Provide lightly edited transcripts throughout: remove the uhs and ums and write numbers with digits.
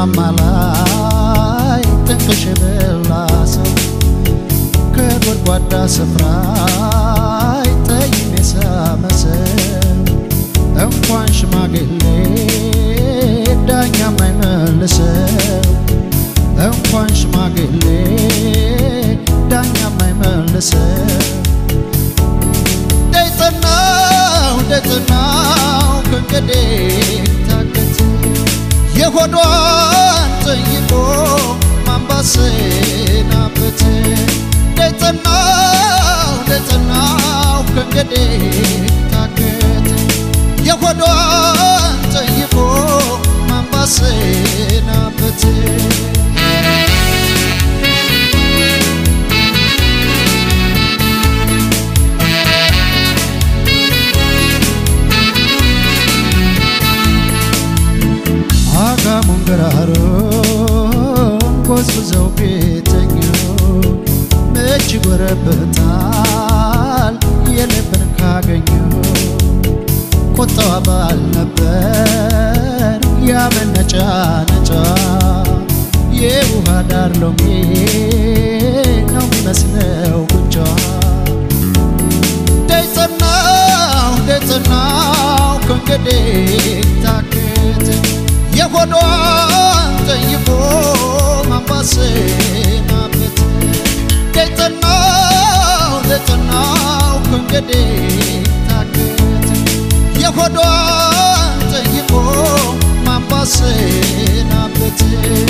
ማማላይ ጥንቅሽ በላሰ ከጎድጓዳ ስፍራ ጠይም የሳመሰው እንኳን ሽማግሌ ዳኛ ማይመልሰው እንኳን ሽማግሌ ዳኛ ማይመልሰው ደይተናው ከንገዴ ታከተ የሆዷን ጠይቆ ማንባሰናበት ደይተናው ከንገዴ ታከተ የሆዷን ጠይቆ ማንባሰናበት ሙንገራሮ ጎስዘው ቤተኞ መች ጎረበታል የልብን ካገኙ ቁጣዋ ባል ነበር ያመነጫ ነጫ የውሃ ዳር ሎሚ ነው የሚመስለው ጉንጯ ደይተናው ከንገዴ ታከተ የሆዷን ጠይቆ ማንባሰናበት ደይተናው ከንገዴ ታከተ የሆዷን ጠይቆ ማንባሰናበት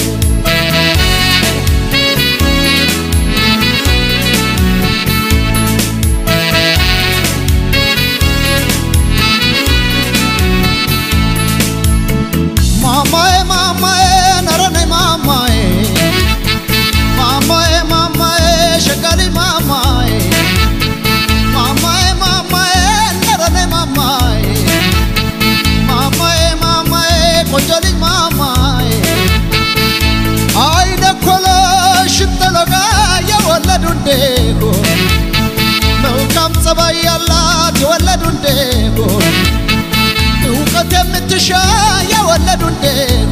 መልካም ጸባይ ያላት የወለዱ እንደሆ እውቀት የምትሻ የወለዱ እንደሆ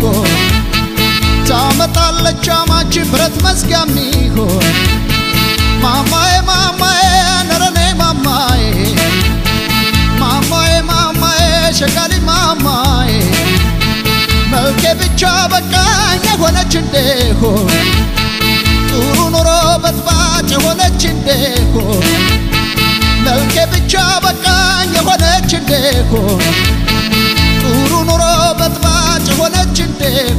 ታመጣለች አማች ብረት መዝጊያ የሚሆን ማማዬ ነረኔ ማማዬ ሸጋሊ ማማዬ መልኬ ብቻ በቃኝ የሆነች እንደሆ ጥሩ ኑሮ በጥባጭ የሆነች እንደሆ መልኬ ብቻ በቃኝ የሆነች እንደሆ ጥሩ ኑሮ በጥባጭ የሆነች እንደሆ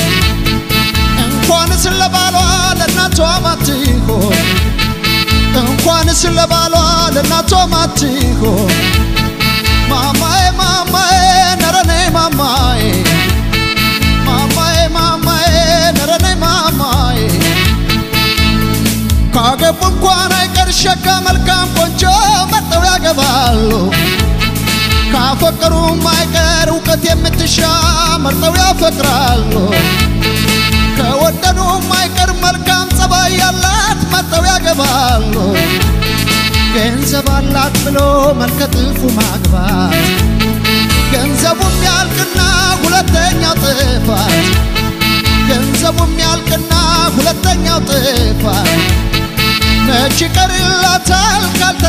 እንኳንስ ለባሏ ለእናቷ ማትሆን እንኳንስ ለባሏ ለእናቷ ማትሆን ማማዬ ነረኔ ማማዬ ነረኔ ማማዬ ካገቡ እንኳን አይቀር ሸጋ መልካም ቆንጆ መርጠው ያገባሉ ካፈቀሩም አይቀር እውቀት የምትሻ መርጠው ያፈቅራሉ ከወደዱም አይቀር መልካም ጸባይ ያላት መርጠው ያገባሉ ገንዘብ አላት ብሎ መልከጥፉ ማግባት ገንዘቡም ያልቅና ሁለተኛው ጥፋት ገንዘቡም ያልቅና ሁለተኛው ጥፋት መች ይቀርላታል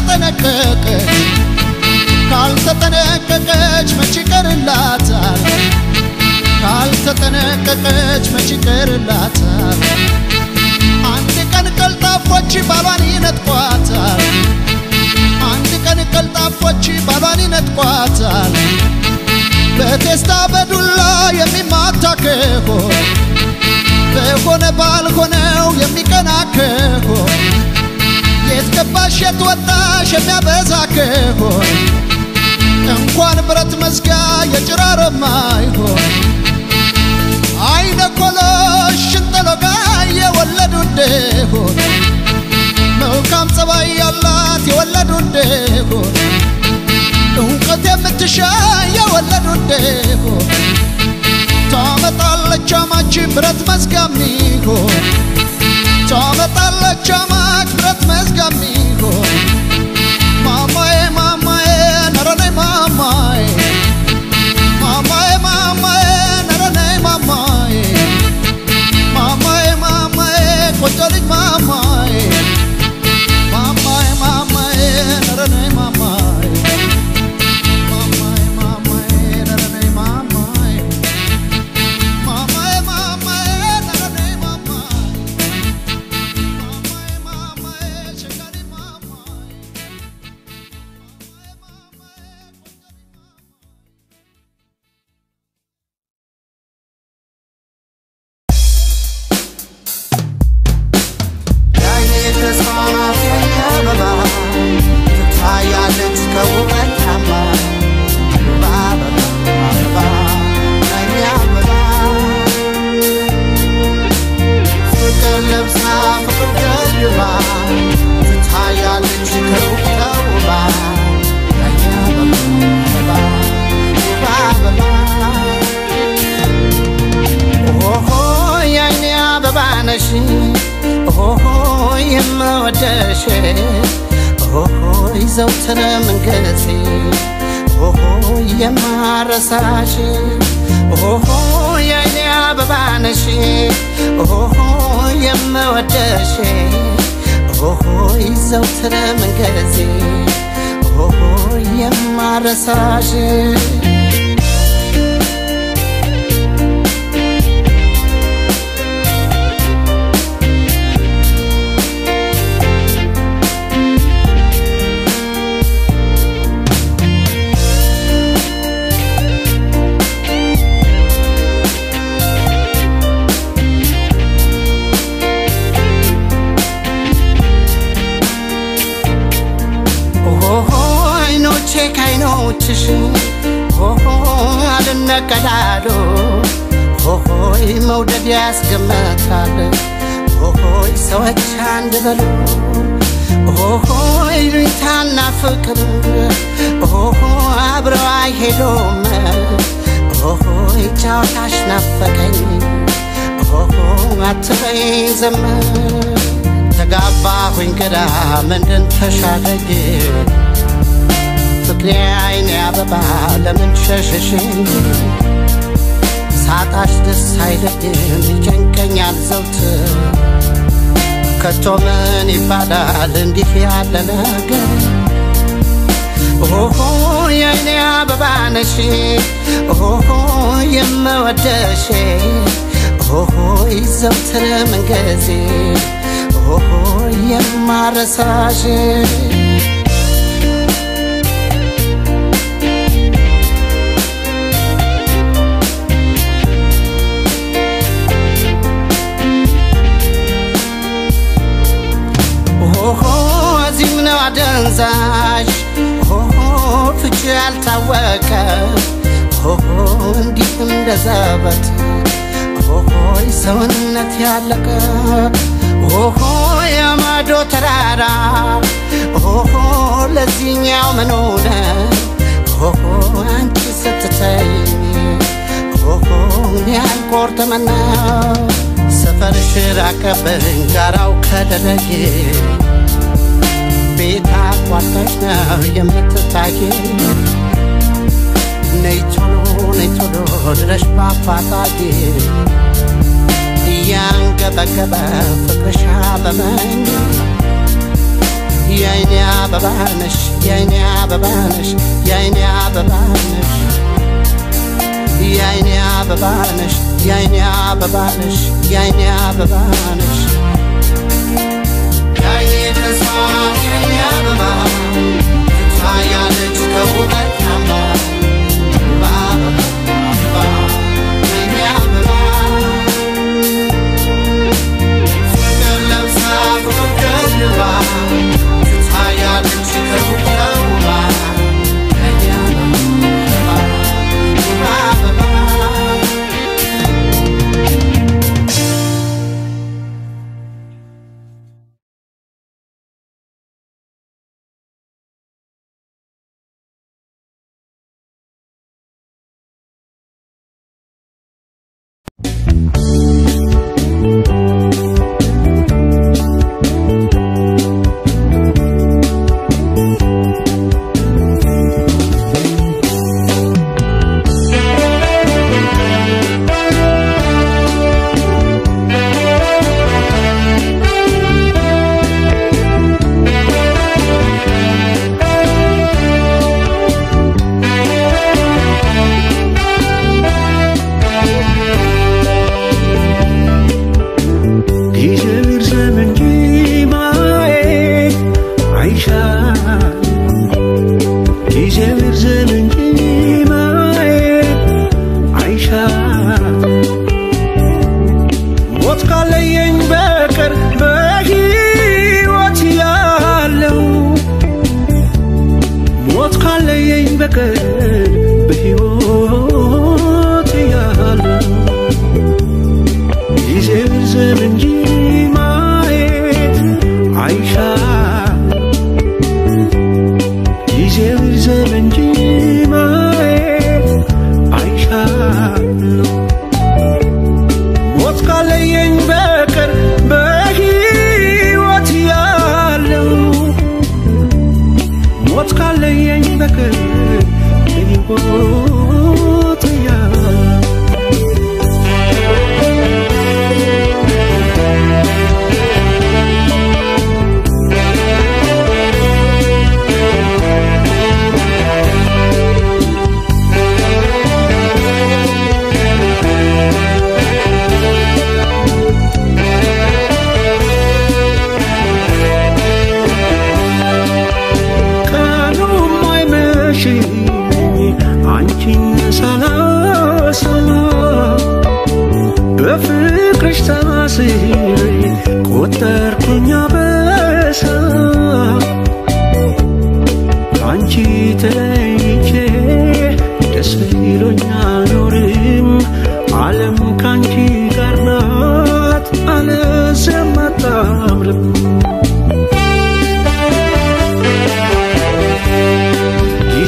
ካልተጠነቀቀች መች ይቀርላታል ካልተጠነቀቀች መች ይቀርላታል አንድ ቀን ቀልጣፎች ባሏን ይነጥቋታል አንድ ቀን ቀልጣፎች ባሏን ይነጥቋታል በቴስታ በዱላ የሚማታ ከሆነ በሆነ ባልሆነው የሚቀና ከሆነ የት ገባሽ የት ወጣሽ የሚያበዛ ከሆነ እንኳን ብረት መዝጊያ የጭራሮ ማይሆን አይነ ኮሎሽ ሽንጠሎጋ የወለዱ እንደሆነ መልካም ጸባይ ያላት የወለዱ እንደሆነ እውቀት የምትሻ የወለዱ እንደሆነ ታመጣለች አማች ብረት መዝጊያ የሚሆን ታመጣለች አማች ብረት መዝጊያ የሚሆን ማማዬ ነረኔ ማማዬ ነረኔ ማማዬ ዘውትር መንገሴ ኦሆ የማረሳሽ ኦሆ የኔ አበባ ነሽ ኦሆ የምወደሽ ኦሆ ዘውትር መንገሴ ኦሆ የማረሳሽ ካይኖችሽ ኦሆ አልነቀዳዶ ኦሆ መውደድ ያስገመታል ኦሆ ሰዎች አንድ በሉ ኦሆ ይታና ፍቅር ኦሆ አብረው አይሄዱም ኦሆ ጫውታሽ ናፈቀኝ ኦሆ አትበይ ዘመ ተጋባሁኝ ግራ ምንድን ተሻለኝ ፍቅሬ አይኔ አበባ ለምን ሸሸሽኝ ሳጣሽ ደስ አይለኝም ይጨንቀኛል ዘውትር ከቶ ምን ይባላል እንዲህ ያለ ነገር ኦሆ የኔ አበባ ነሽ ኦሆ የምወደሽ ኦሆ ዘውትር መንገሴ ኦሆ የማረሳሽ አደንዛሽ ኦሆ ፍቺ ያልታወቀ ኦሆ እንዲህ እንደዘበት ኦሆ ሰውነት ያለቀ ኦሆ ያማዶ ተራራ ኦሆ ለዚህኛው ምን ሆነ ኦሆ አንቺ ስትተይ ኦሆ ያልቆርጥመና ሰፈርሽ ራቀብኝ ጋራው ከደረጌ ቤታ ቋጣሽ ነው የምትታየኝ ነይ ቶሎ ድረሽ ባፋጣጌ እያንገበገበ ፍቅርሽ አበበኝ የአይኔ አበባ ነሽ የአይኔ አበባ ነሽ የአይኔ አበባ ነሽ የአይኔ አበባ ነሽ የአይኔ አበባ ነሽ የአይኔ አበባ ነሽ ያይኔ ተስፋ የአይኔ አበባ ትታያለች ከውበት አምባ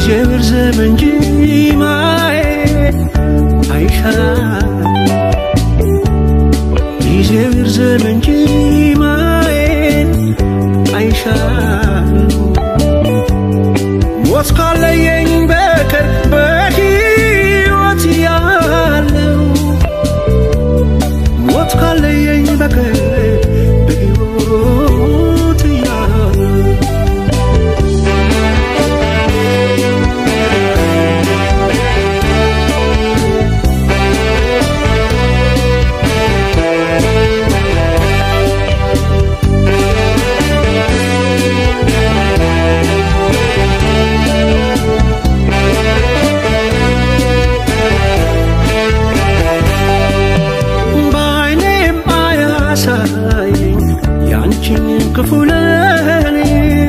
ጊዜው ዘመን ጂማዬ አይሻል ጊዜው ዘመን ጂማዬ አይሻል ሞት ካለየኝ በቀር በሕይወት ያለው ሞት ካለየኝ በቀር በሕይወት ያለው كفولاني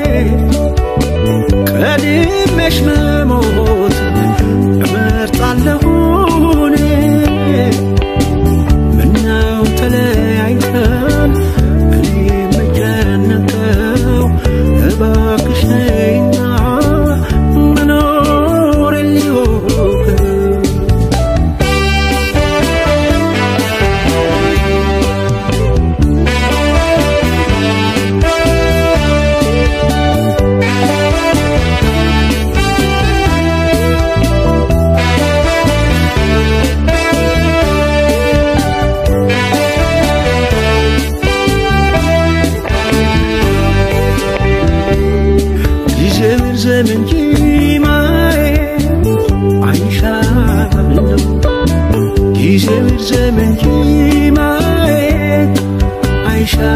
قديمش مموت أمرت علهوني مناو تلاعيكان اللي مجانكاو أباكش نينا منور اللي وكاو زمن جيماي عايشة ጊዜው ዘመን ጂማዬ عايشة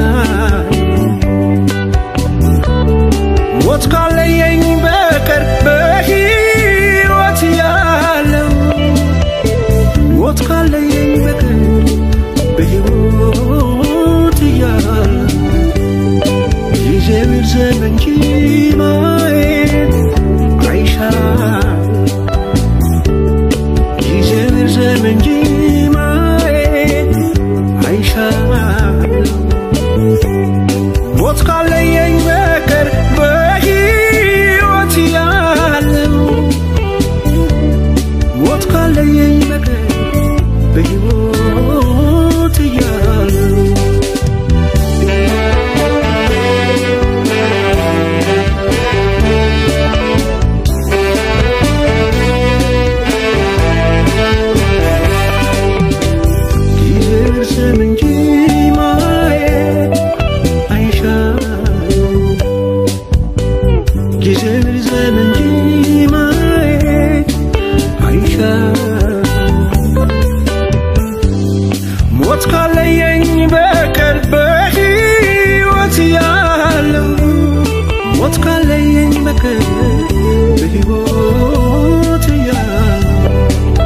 ሞት ካለየኝ በቀር በሕይወት ያለው ሞት ካለየኝ በቀር በሕይወት ያለው ጊዜው ዘመን ጂማዬ ጊዜው ዘመን ጂማዬ አይሻል ሞት ካለየኝ በቀር በሕይወት ያለው ሞት ካለየኝ በቀር በሕይወት ያለው ሞት ካለየኝ በቀር በሕይወት ያለው ሞት ካለየኝ በቀር በሕይወት ያለው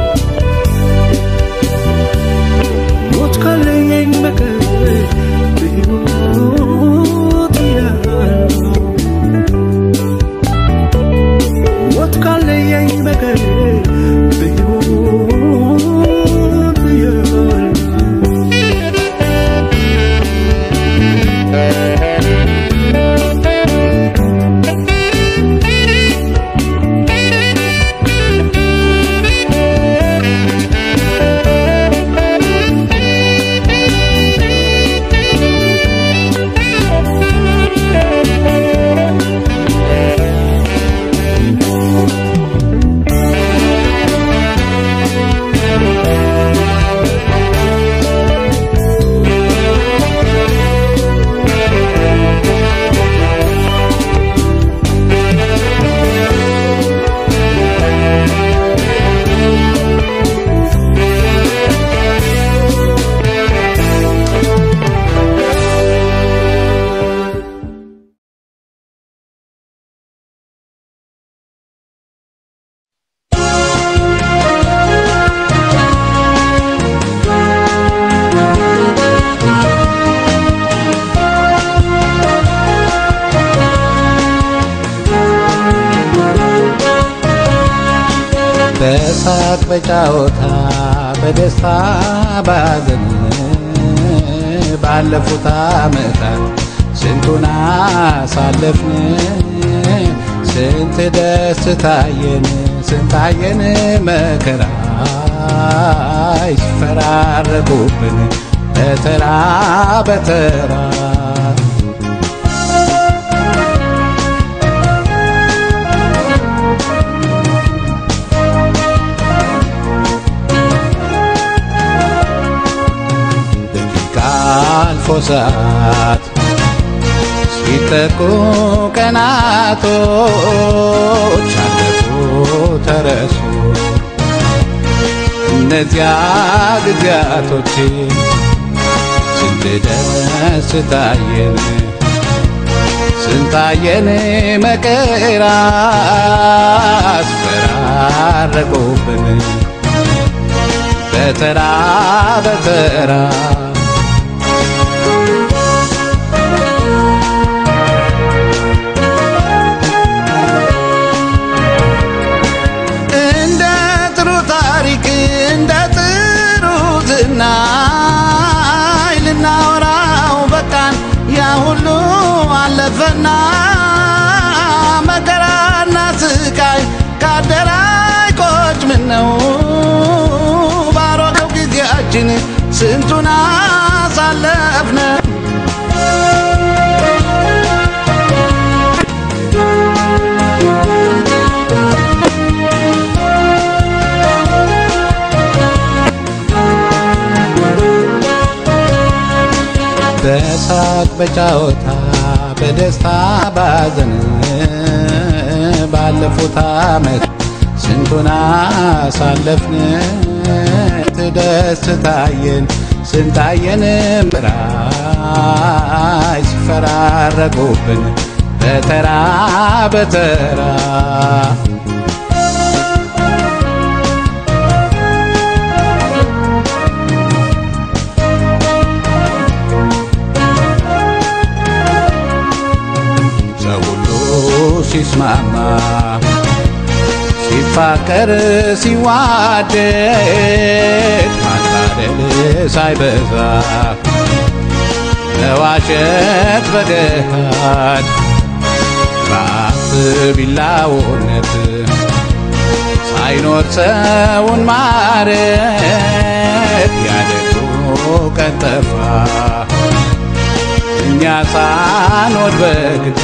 ሞት ካለየኝ በቀር በሕይወት ያለው ሞት ካለየኝ በቀር በሕይወት ያለው በሳቅ በጫወታ በደስታ ባዘን ባለፉት ዓመታት ስንቱን አሳለፍን ስንት ደስታየን ስንታየን መከራ ይፈራረቁብን በተራ በተራ ደቂቃ አልፎ ሰዓት ሲተኩ ቀናቶች አለፉ ተረሱ እነዚያ ጊዜያቶች ስንት ደስታየን ስንታየን መከራ አስፈራረቁብን በተራ በተራ ልናወራው በቃን ያ ሁሉ አለፈና መከራና ስቃይ ካደራይ ቆጭ ምነው ባሮጌው ጊዜያችን ስንቱን አሳለፍነ በሳቅ በጫወታ በደስታ ባዘን ባለፉት ዓመት ስንቱን አሳለፍን ደስታየን ስንታየን ምራይ ሲፈራረቁብን በተራ በተራ ሲስማማ ሲፋቀር ሲዋደድ ማታለል ሳይበዛ መዋሸት በገሃድ በአፍ ቢላውነት ሳይኖር ሰውን ማረት ያደጉ ቀን ጠፋ እኛ ሳንወድ በግድ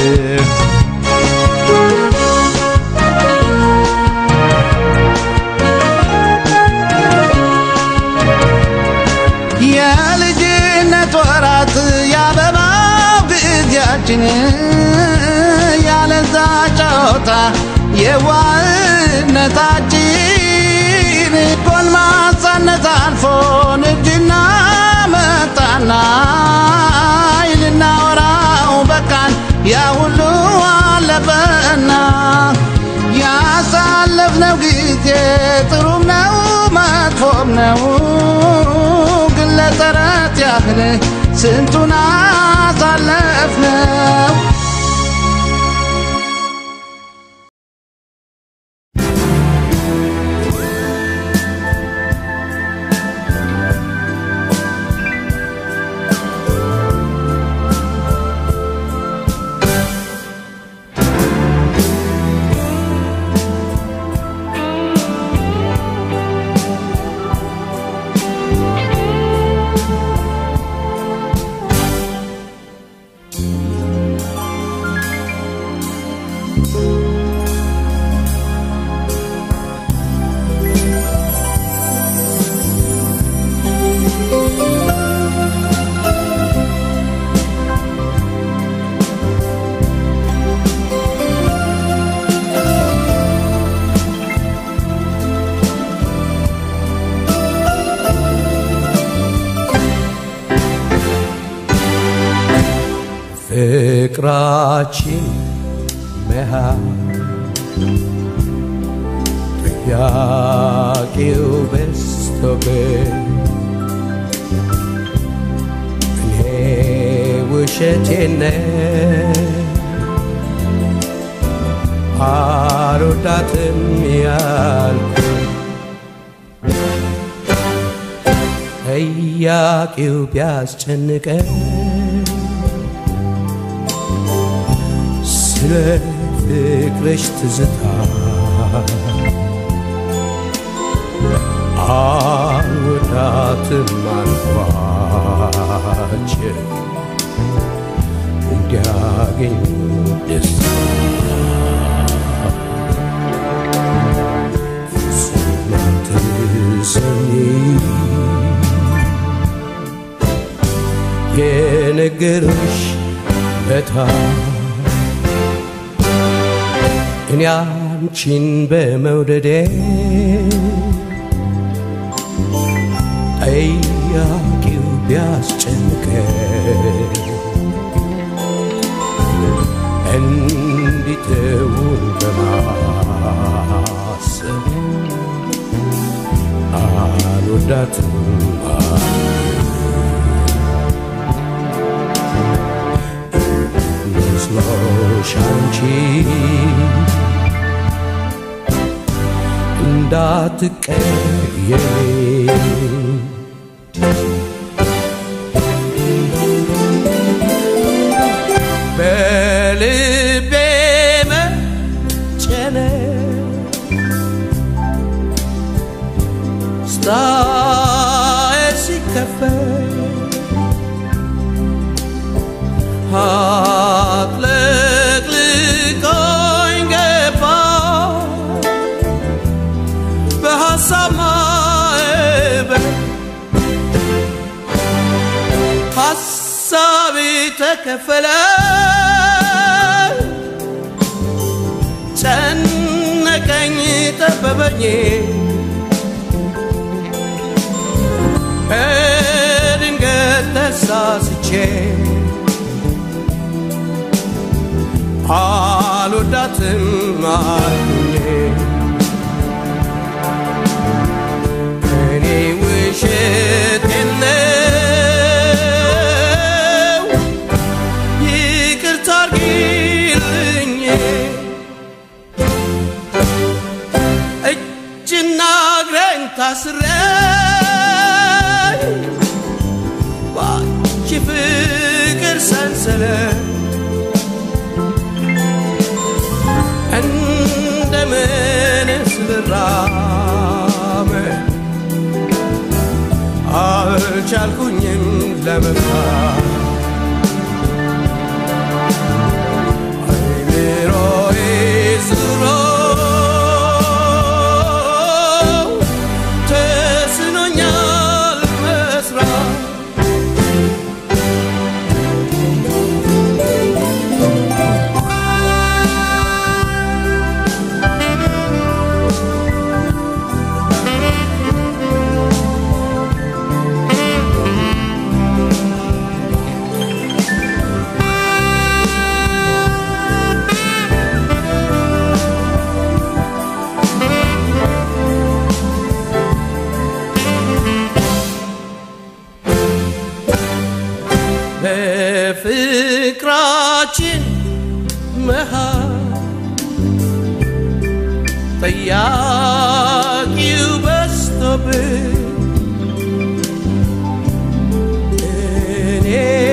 የልጅነት ወራት ያበባው ጊዜያችን ያለዛ ጨዋታ የዋህነታችን ጎልማሳነት አልፎ ንግድና መጣና ልናወራው በቃን ያ ሁሉ አለፈና ያሳለፍነው ጊዜ ጥሩም ነው መጥፎም ነው ግን ለተረት ያህል ስንቱን አሳለፍነው ፍቅራችን መሃል ጥያቄው በዝቶብኝ እኔ ውሸቴን ነው አልወዳትም ያልኩት ጥያቄው ቢያስጨንቀኝ ስለ ፍቅርሽ ትዝታ አልወዳትም አልኳቸው እንዲያገኙ ደስታ ፍጹም አትሰሚ የነገርሽ ለታ እኔ አንቺን በመውደዴ ጠያቂው ቢያስጨንቀኝ እንዲተውን በማሰብ አልወዳትም መስሎሽ አንቺ እንዳትቀየሚ በልቤ መጨነቅ ስታይ ሲከፈት አጥለቅልቆኝ ገባ በሐሳብ ማዕበል ሐሳቤ ተከፈለ ጨነቀኝ ጠበበኝ በድንገት ተሳስቼ አልወዳትም አልኩኝ እኔ ውሸቴን ነው ይቅርታ አድርጊልኝ እጅና እግሬን ታስሬ ባንቺ ፍቅር ሰንሰለት እንደምንስ ልራመድ አልቻልኩኝም ለመፍታት አይምሮዬ ዙሮ ተስኖኛል መስራት በፍቅራችን መሃል ጠያቂው በዝቶብኝ እኔ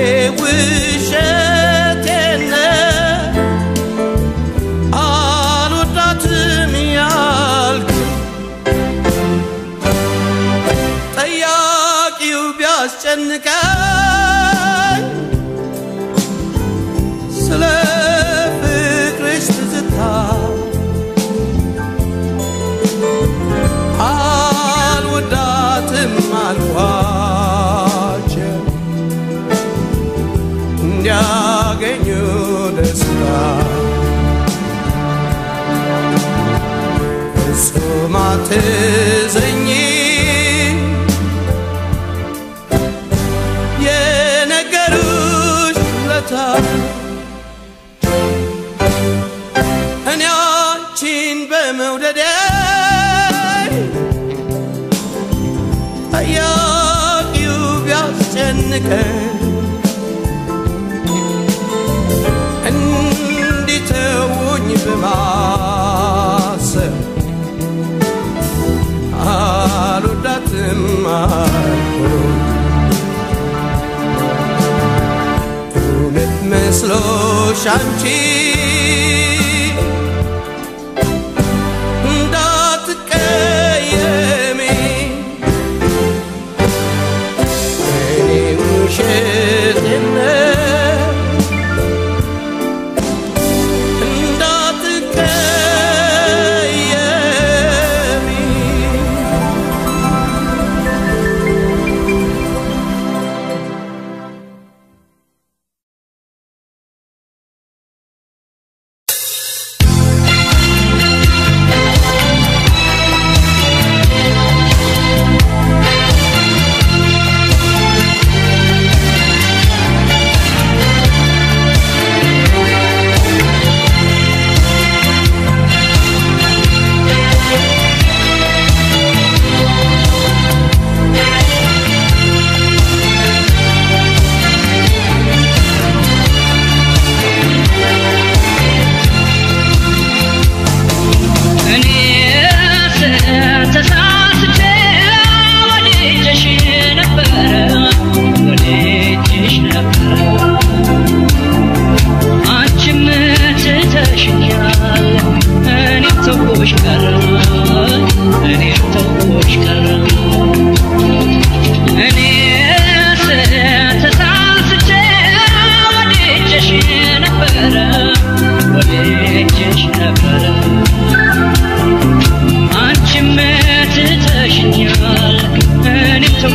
ውሸቴን ነው አልወዳትም ያልኩ ጠያቂው ቢያስጨንቀኝ ስለ ፍቅርሽ ትዝታ አልወዳትም አልኳቸው እንዲያገኙ ደስታ ፍጹም አትዘኝ የነገሩሽ ለታ እኔ አንቺን በመውደዴ ጠያቂው ቢያስጨንቀኝ እንዲተውኝ በማሰብ አልወዳትም አልኩኝ እውነት መስሎሽ አንቺ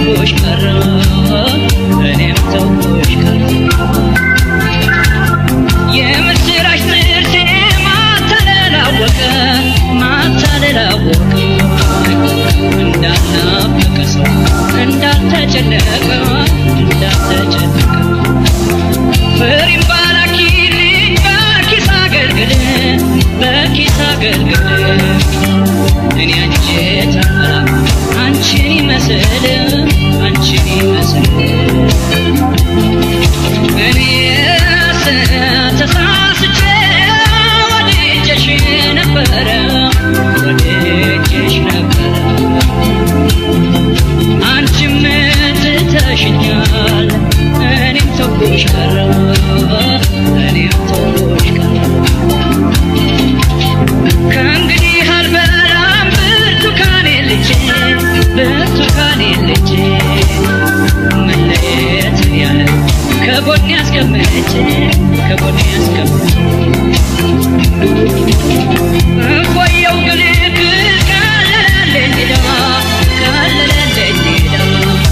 ተውኩሽ ቀረ እኔም ተውኩሽ ቀረ የምስራች ጥርሴ ማታለላወቀ እንዳልናፈቀ ሰው እንዳልተጨነቀ ፍሬም ባላኪልኝ በኪስ አገልግል እኔ አንጀት አልሞላም አንቺን ይመስል እኔስ ተሳስቼ ወድጄሽ ነበረ አንቺም ትተሽኛል እኔም ተውኩሽ ቀረ ከእንግዲህ አልበላም ብርቱካኔ ልጄ መለየት ያለ ከጎኔ አስቀምጬ እንቆየው ግልክ ቀለለልኝ ዳ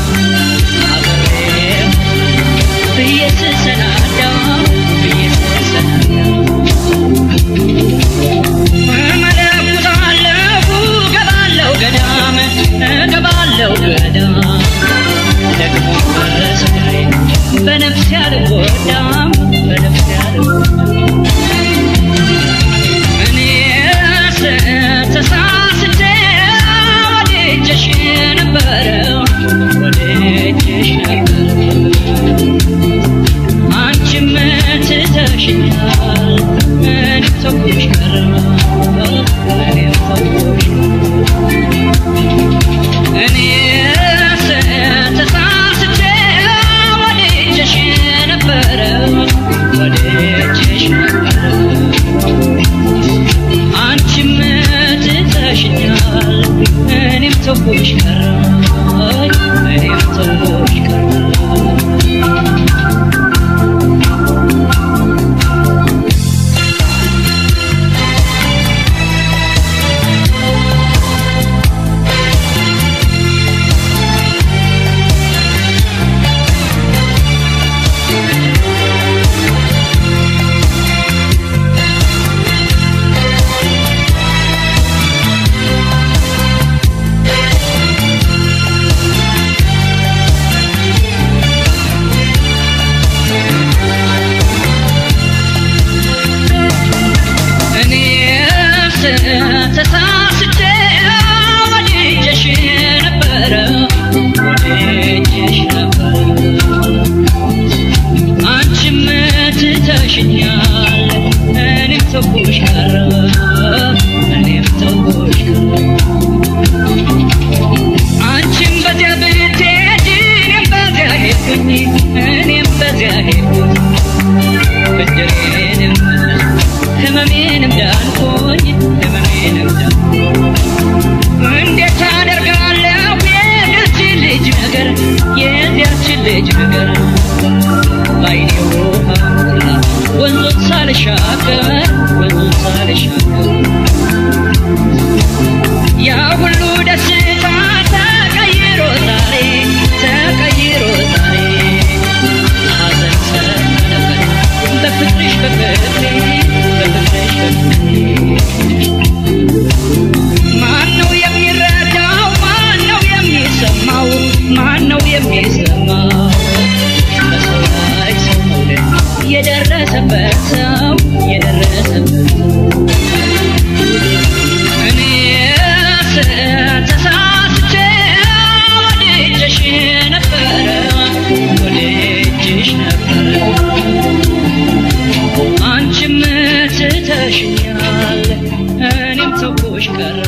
አብሬው ብዬ ስሰናዳ እመለኩታለሁ ገባለው ገዳም ደግሞ በስጋዬ በነፍሴ አልጎዳም እኔስ ተሳስቼ ወድጄሽ ነበረ አንቺም ትተሽኛል እኔም ተውኩሽ ቀረ እኔስ ተሳስቼ ወድጄሽ ነበረ አንቺም ትተሽኛል እኔም ተውኩሽ ቀረ ተሳስቼ ወድጄሽ ነበረ አንቺም ትተሽኛል እኔም ተውኩሽ ቀረ አንቺም በዚያ ብትሄጂ እኔም በዚያ ሄድኩኝ ብድሬንም ህመሜንም ዳንኩኝ እንዴት አደርጋለሁ የዚያችን ልጅ ነገር ባይኔ ውሃ ሞላ ወንዙን ሳልሻገር ያ ሁሉ ደስታ ተቀይሮ ዛሬ ሐዘን ሰነበተ በፍቅርሽ ማነው የሚረዳው ማነው የሚሰማው በሰው ላይ ሰው መውደድ የደረሰበት ሰው እኔስ ተሳስቼ ወድጄሽ ነበረ አንቺም ትተሽኛል እኔም ተውኩሽ ቀረ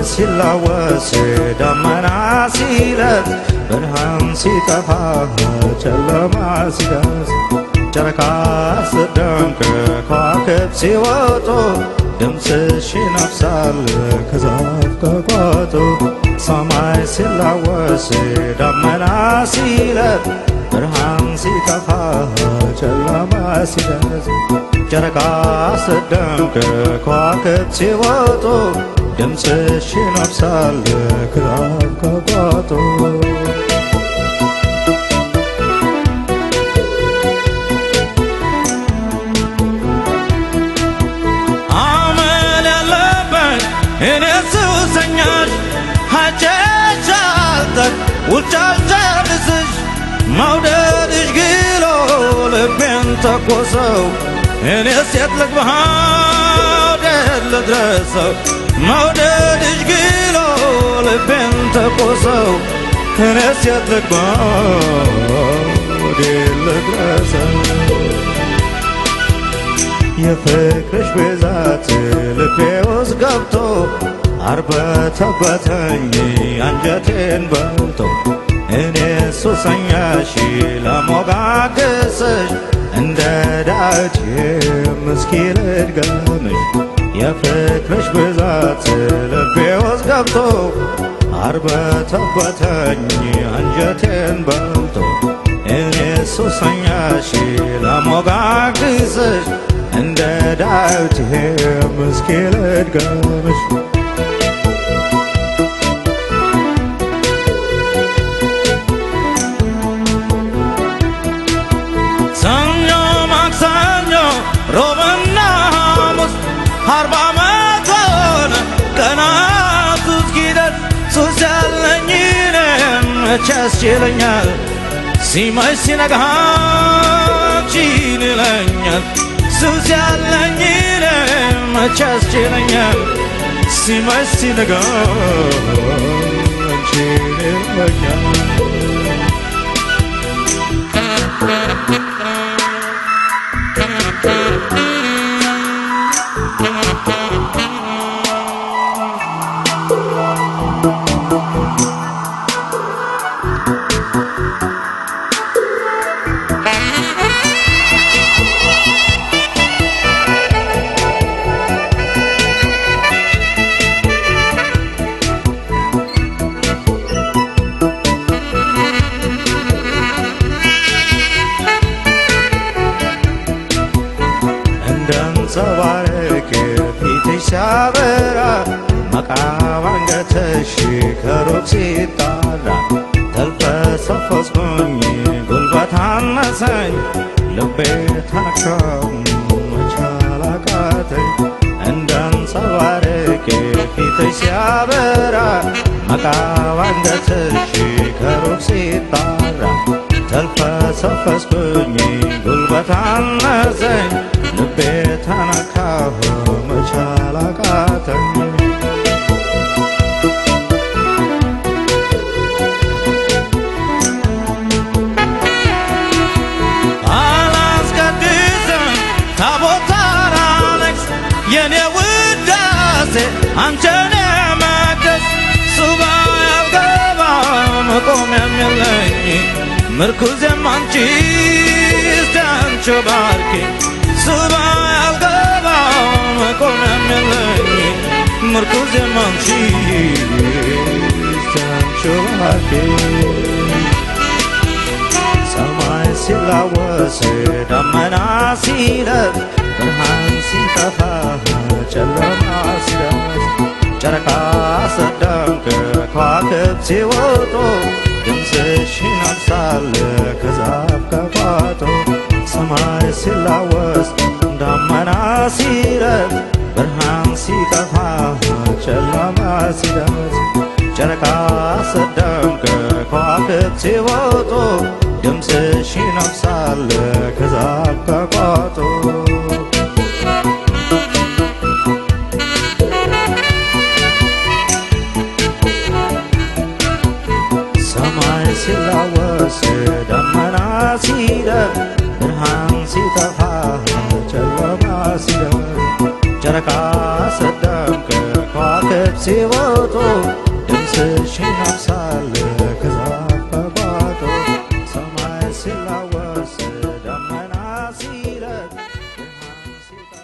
ሲላወስ ደመና ሲለት ብርሃን ሲጠፋ ጨለማ ሲደርስ ጨረቃ ስትደምቅ ከዋክብት ሲወጡ ድምፅሽ ይነፍሳል ከዛፍ ከቋጡ ሰማይ ሲላወስ ደመና ሲለት ብርሃን ሲጠፋ ጨለማ ሲደርስ ጨረቃ ስትደምቅ ከዋክብት ሲወጡ ድምፅሽ ይነፍሳል ከዛፍ ከቋጡ አመል ያለበት እኔ ሱሰኛሽ ሀጨቻልተን ውጫልጨርስሽ መውደድሽ ግሎ ልቤን ተኮሰው እኔስ የት ልግባ ወዴት ልድረሰው መውደድሽ ግሎ ልቤን ተኮሰው እኔስ የት ልግባ ወዴት ልድረሰው የፍቅርሽ ብዛት ልቤ ውስጥ ገብቶ አርበተበተኝ አንጀቴን በልቶ እኔ ሱሰኛሽ ለሞጋገስሽ እንደ ዳዊት እስኪ ልድገምሽ የፍቅርሽ ብዛት ልቤ ውስጥ ገብቶ አርበተበተኝ አንጀቴን በልቶ እኔ ሱሰኛሽ ለሞጋገስሽ እንደ ዳዊት እስኪ ልድገምሽ ሰኞ ማክሰኞ ሮብና ሐሙስ 40 ዓመት ሆነ ቀናቱ እስኪደርስ ሱስ ያለኝ እኔም መቼ ያስችለኛል ሲመሽ ሲነጋ አንቺን ይለኛል ሱስ ያለኝ እኔም መቼ ያስችለኛል ሲመሽ ሲነጋ አንቺን ይለኛል እንደንጸባረቅ ፊትሽ ሲያበራ መቃብ አንገትሽ ከሩቅ ሲጣራ ተልፈሰፈስኩኝ ጉልበት አነሰኝ ልቤ ተነካው መቻል አቃተኝ እንደንጸባረቅ ፊትሽ ሲያበራ መቃብ አንገትሽ ከሩቅ ሲጣራ ተልፈሰፈስኩኝ ጉልበት አነሰኝ ልቤ ተነካው መቻል አቃተኝ አላስቀድስም ታቦት አላነግስ የኔ ውዳሴ አንቺን የመቅደስ ሱባ ያልገባ መቆሚያም የለኝ ምርኩዜም አንቺ እስቲ አንቺ ባርኪ ሱባ ያልገባ መቆሚያም የለኝ ምርኩዜም አንቺ እስቲ አንቺ ባርኪ ሰማይ ሲላወስ ደመና ሲለት ብርሃን ሲጠፋ ጨለማ ሲደርስ ጨረቃ ስትደምቅ ከዋክብት ሲወጡ ድምፅሽ ይነፍሳል ከዛፍ ከቋጡ ሰማይ ሲላወስ ደመና ሲለት ብርሃን ሲጠፋ ጨለማ ሲደርስ ጨረቃ ስትደምቅ ከዋክብት ሲወጡ ድምፅሽ ይነፍሳል ከዛፍ ከቋጡ ሰማይ ሲላወስ ደመና ሲለት ብርሃን ሲጠፋ ጨለማ ሲደርስ ጨረቃ ስትደምቅ ከዋክብት ሲወጡ ድምፅሽን ያብሳል ከዛፍ በባዶ ሰማይ ሲላወስ ደመና ሲረግ ብርሃን ሲጠፋ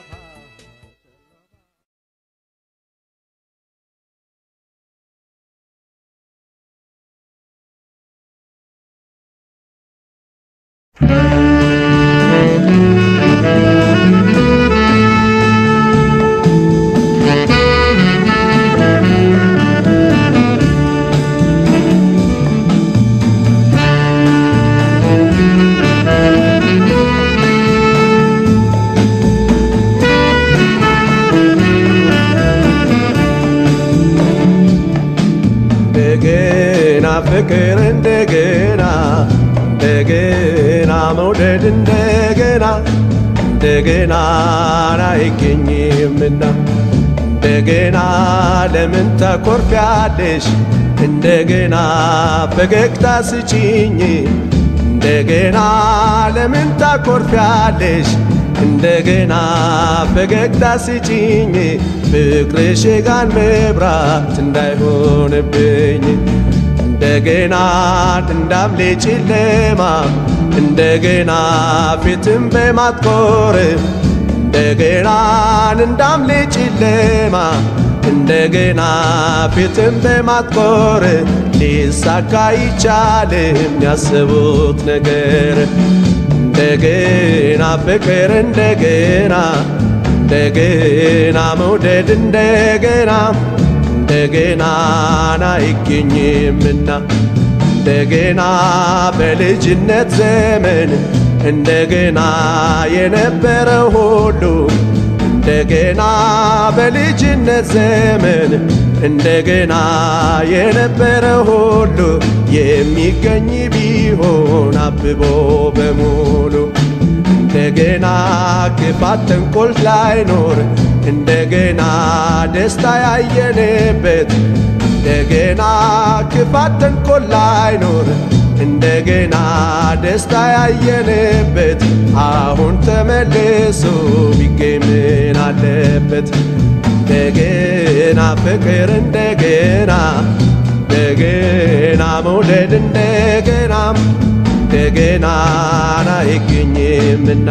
ፍቅር እንደገና እንደገና መውደድ እንደገና እንደገና አይገኝምና እንደገና ለምን ታኮርፊያለሽ እንደገና ፈገግታ ስጪኝ እንደገና ለምን ታኮርፊያለሽ እንደገና ፈገግታ ስጪኝ ፍቅርሽ ጋን መብራት እንዳይሆንብኝ እንደገና እንዳምሌ ጨለማ እንደገና ፊትም በማትኮር እንደገና እንዳምሌ ጨለማ እንደገና ፊትም በማትኮር ሊሳካ ይቻልም ያሰቡት ነገር እንደገና ፍቅር እንደገና እንደገና መውደድ እንደገና እንደገና አይገኝምና እንደገና በልጅነት ዘመን እንደገና የነበረው ሁሉ እንደገና በልጅነት ዘመን እንደገና የነበረው ሁሉ የሚገኝ ቢሆን አብቦ በሙሉ እንደገና ክፋት ተንኮል ላይኖር እንደገና ደስታ ያየንበት እንደገና ክፋት ተንኮል ላይኖር እንደገና ደስታ ያየንበት አሁን ተመልሶ ቢገኝ ምን አለበት እንደገና ፍቅር እንደገና እንደገና መውደድ እንደገና እንደገና አይገኝምና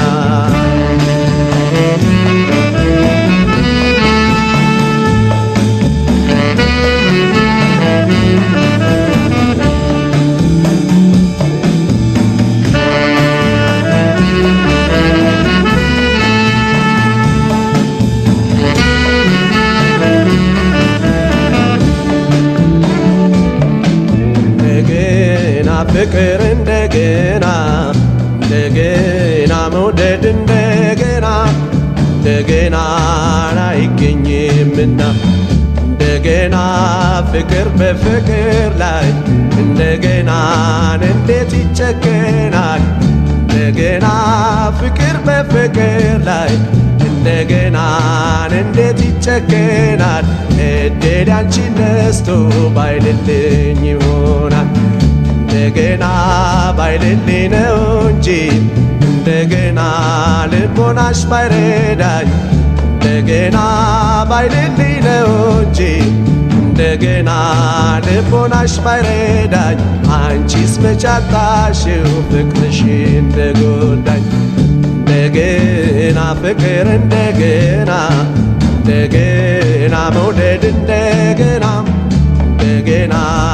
ፍቅር እንደገና እንደገና መውደድ እንደገና እንደገና አይገኝምና እንደገና ፍቅር በፍቅር ላይ እንደገና እንዴት ይጨከናል እንደገና ፍቅር በፍቅር ላይ እንደገና እንዴት ይጨከናል እድል ያንቺን ነስቶ ባይልልኝ ይሆናል እንደገና ባይልልኝ ነው እንጂ እንደገና ልቦናሽ ባይረዳኝ እንደገና ባይልልኝ ነው እንጂ እንደገና ልቦናሽ ባይረዳኝ አንቺስ መቻጣሽው ፍቅርሽ እንደጎዳኝ እንደገና ፍቅር እንደገና እንደገና መውደድ እንደገና እንደገና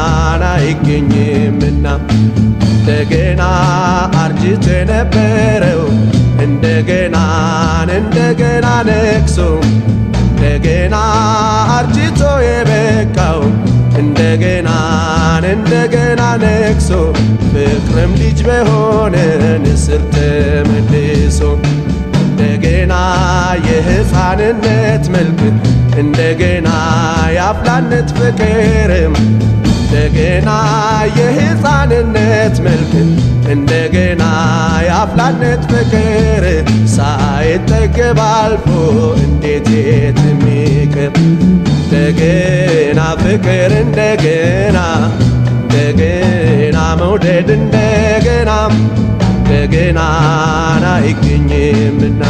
አይገኝምና እንደገና አርጅቶ የነበረው እንደገና እንደገና ነክሶ እንደገና አርጅቶ የበቃው እንደገና እንደገና ነክሶ ፍቅርም ልጅ በሆነ ንስር ተመልሶ እንደገና የሕፃንነት መልክ እንደገና የአፍላነት ፍቅርም እንደገና የሕፃንነት መልክ እንደገና የአፍላነት ፍቅር ሳይጠገብ አልፎ እንዴት የትም ይቅር እንደገና ፍቅር እንደገና እንደገና መውደድ እንደገና እንደገና አይገኝምና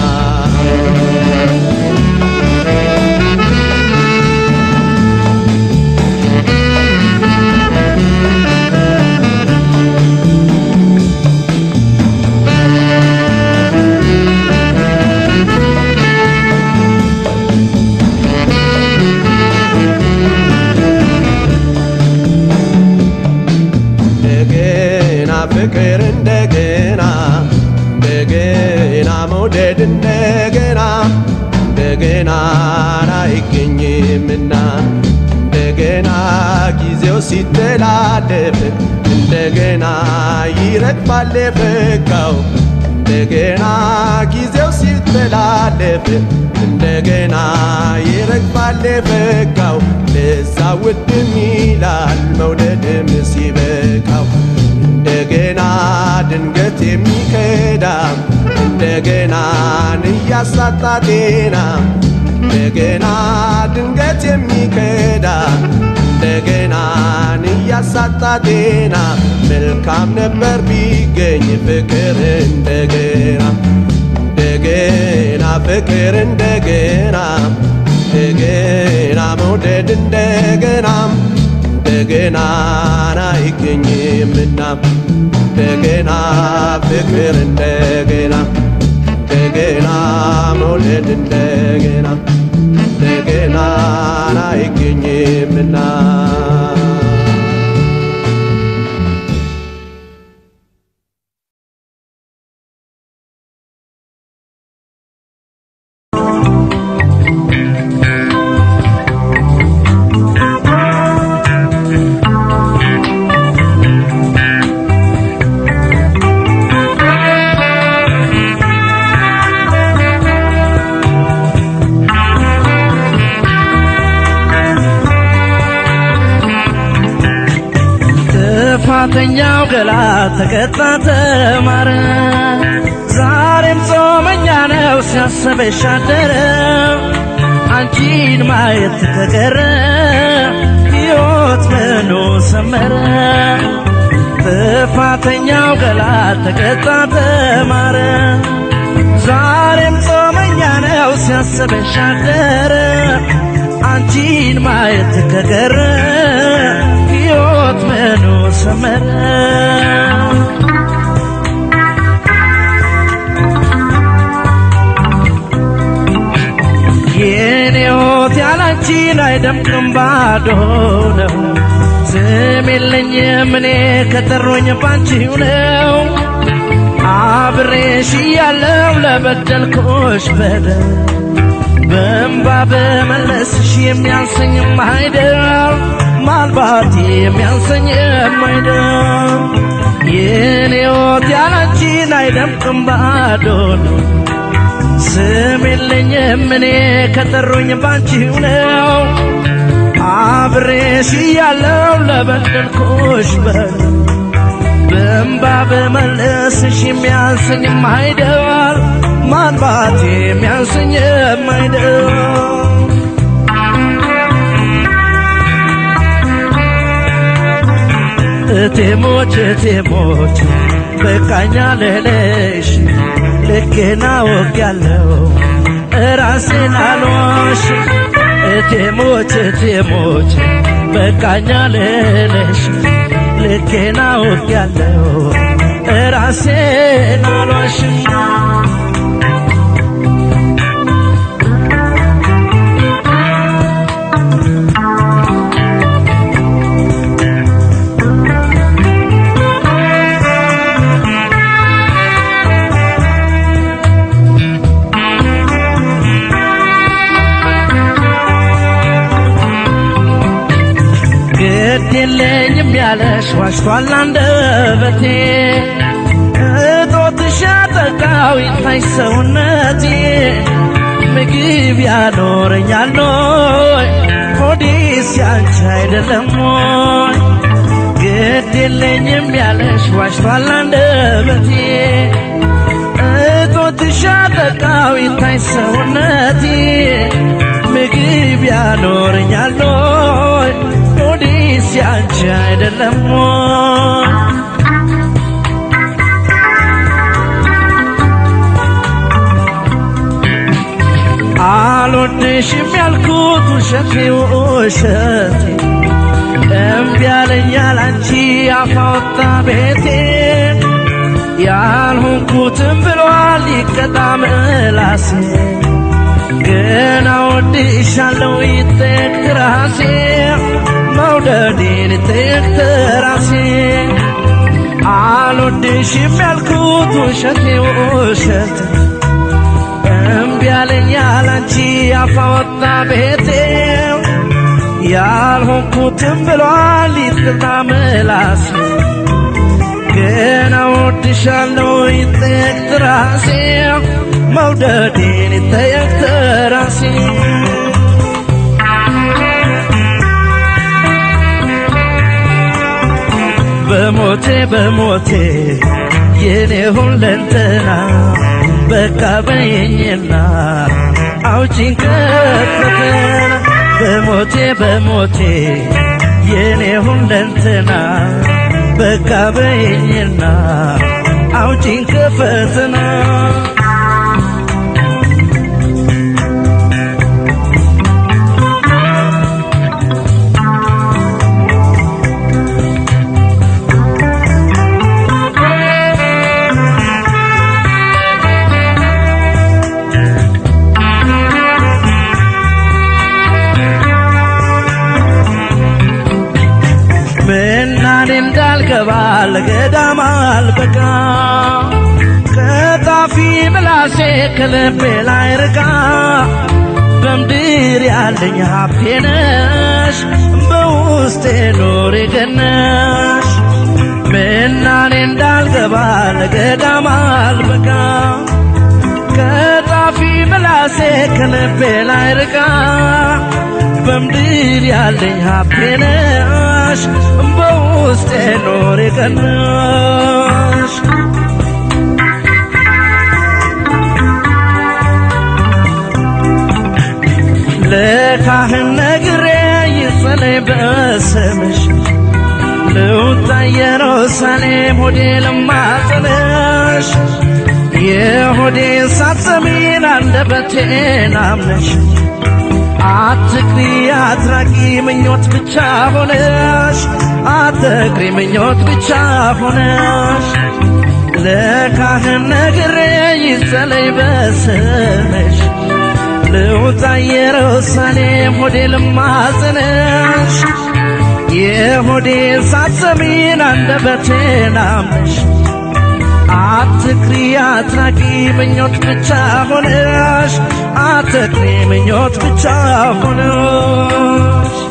አይገኝምና እንደገና ጊዜው ሲተላለፍ እንደገና ይረግፋል የፈካው እንደገና ጊዜው ሲተላለፍ እንደገና ይረግፋል የፈካው ለዛ ውድም ይላል መውደድም ሲበቃው እንደገና ድንገት የሚከዳ እንደገና ንያሳጣ ጤና እንደገና ድንገት የሚከዳ እንደገና ንያሳጣ ጤና መልካም ነበር ቢገኝ ፍቅር እንደገና እንደገና ፍቅር እንደገና እንደገና መውደድ እንደገና እንደገና አይገኝምና እንደገና ፍቅር እንደገና እንደገና መውደድ እንደገና እንደገና አይገኝምና ጥፋተኛው ገላ ተቀጣ ተማረ ዛሬም ጾመኛ ነው ሲያስበሽ አደረ አንቺን ማየት ከቀረ ሕይወት ምኑ ሰመረ ጥፋተኛው ገላ ተቀጣ ተማረ ዛሬም ጾመኛ ነው ሲያስበሽ አደረ አንቺን ማየት ከቀረ ሕይወት ምኑ ሰመረ የኔ ሕይወት ያላንቺን አይደምቅም ባዶ ነው ስም የለኝም እኔ ከጠሩኝ ባንቺው ነው አብሬሽ እያለሁ ለበደልኩሽ በደል በእንባ በመለስሽ የሚያንሰኝም አይደል ማልባት የሚያንሰኝም አይደል የኔ ሕይወት ያላንቺን አይደምቅም ባዶ ነው ስም የለኝም እኔ ከጠሩኝ ባንቺው ነው አብሬሽ እያለሁ ለበደልኩሽ በደል በእንባ በመለስሽ የሚያንሰኝም አይደል ማልባት የሚያንሰኝም አይደል እቴሞች በቃኛ ለለሽ ልኬና ወግያለሁ ራሴን አልዋሽ እቴሞች በቃኛ ለለሽ ልኬና ወግያለሁ ራሴን አልዋሽ የለኝም ያለሽ ዋሽቷል አንደበቴ እጦትሽ ያጠቃው ይታይ ሰውነቴ ምግብ ያኖረኛል ኖይ ሆዴስ ያንቺ አይደለም ሞይ ግድ የለኝም ያለሽ ዋሽቷል አንደበቴ እጦትሽ ያጠቃው ይታይ ሰውነቴ ምግብ ያኖረኛል ኖይ ሆዴስ ያንቺ አይደለም አልወድሽም ያልኩት ውሸቴ ውሸቴ እምቢ አለኛል አንቺ አፍ አወጣ ቤቴ ያልሆንኩትም ብሏል ይቀጣ ምላሴ ገና ወድሻለሁ ይጠየቅ ራሴ መውደዴን ይጠየቅ ራሴ አልወድሽም ያልኩት ውሸቴ ውሸቴ እምቢ አለኛል አንቺ አፍ አወጣ ይምጣ ቤቴ ያልሆንኩትም ብሏል ይቅርታ ምላሴ ገና ወድሻለሁ ይጠየቅ ራሴ መውደዴን ይጠየቅ ራሴ በሞቴ የኔ ሁለንተና በቃ በየኝና አውጪኝ ከፈተና በሞቴ የኔ ሁለንተና በቃ በየኝና አውጪኝ ከፈተና እንዳልገባል ገዳም አልበቃ ከጣፊ ምላሴ ከልቤ ላይ ርቃ በምድር ያለኝ ሀብቴ ነሽ በውስጤ ኖሬ ገነሽ ምናኔ እንዳልገባል ገዳም አልበቃ ከጣፊ ምላሴ ከልቤ ላይ ርቃ በምድር ያለኝ ሀብቴ ነሽ በውስጤ ኖሬ ገነሽ ለካህን ነግሬ ይጸለይ በስምሽ ልውጣ ኢየሩሳሌም ሆዴ ልማጸንሽ የሆዴን ሳትሰሚን አንደበቴን አምነሽ አትክሪ አትራቂ ምኞት ብቻ ሆነሽ አትክሪ ምኞት ብቻ ሆነሽ ለካህን ነግሬ ይጸለይ በስምሽ ልውጣ ኢየሩሳሌም ሆዴ ልማጸንሽ የሆዴን ሳትሰሚን አንደበቴን አምነሽ አትክሪ አትራቂ ምኞት ብቻ ሆነሽ አትክሪ ምኞት ብቻ ሆነሽ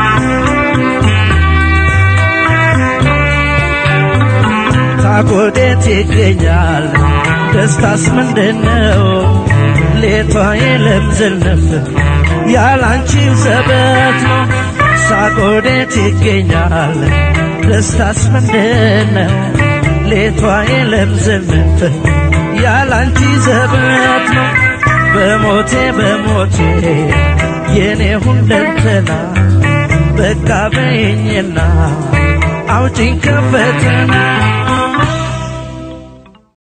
ታጎዴት ይገኛል ደስታስ ምንድነው ሌቷ የለም ዝንፍ ያላንቺው ዘበት ነው ሳጎዴት ይገኛል ደስታስ ምንድነው ሌቷ የለም ዝንፍ ያላንቺ ዘበት ነው በሞቴ የኔ ሁለንተና በቃ በይኝና አውጪኝ ከፈተና